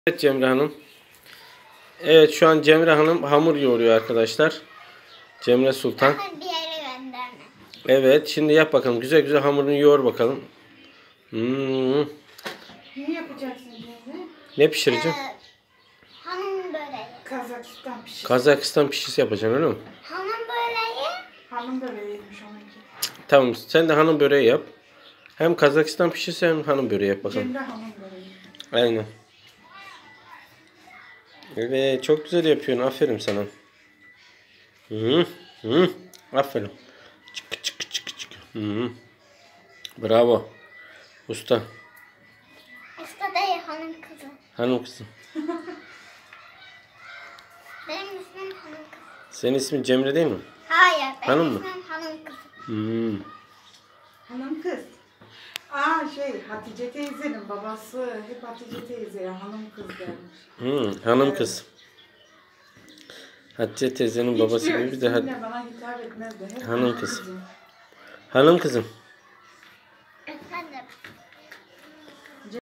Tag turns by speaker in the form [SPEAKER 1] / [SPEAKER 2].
[SPEAKER 1] Evet Cemre Hanım. Evet şu an Cemre Hanım hamur yoğuruyor arkadaşlar. Cemre Sultan.
[SPEAKER 2] Bir yere gönderme.
[SPEAKER 1] Evet şimdi yap bakalım. Güzel güzel hamurunu yoğur bakalım.
[SPEAKER 3] Ne yapacaksın Cemre?
[SPEAKER 1] Ne pişireceğim?
[SPEAKER 2] Hanım böreği.
[SPEAKER 3] Kazakistan pişi.
[SPEAKER 1] Kazakistan pişisi yapacaksın öyle mi?
[SPEAKER 2] Hanım böreği.
[SPEAKER 3] Hanım böreğiymiş onunki.
[SPEAKER 1] Tamam sen de hanım böreği yap. Hem Kazakistan pişisi hem hanım böreği yap bakalım.
[SPEAKER 3] Cemre hanım böreği.
[SPEAKER 1] Aynen. Evet çok güzel yapıyorsun. Aferin sana. Aferin. Çık çık çık çık. Bravo. Usta.
[SPEAKER 2] Usta değil hanım kızı.
[SPEAKER 1] Hanım kızım.
[SPEAKER 2] Benim ismim hanım kızı.
[SPEAKER 1] Senin ismin Cemre değil mi?
[SPEAKER 2] Hayır. Benim
[SPEAKER 1] Hanım mı?
[SPEAKER 2] ismim hanım kızı.
[SPEAKER 3] Hanım kız. Hatice teyzenin babası hep Hatice teyzeye hanım kız dermiş.
[SPEAKER 1] Hanım
[SPEAKER 3] Evet.
[SPEAKER 1] kız. Hatice teyzenin babası gibi bir de
[SPEAKER 3] Hiçbir bana hitap etmezdi. Hep
[SPEAKER 1] Hanım kız.
[SPEAKER 3] kızım.
[SPEAKER 1] hanım kızım.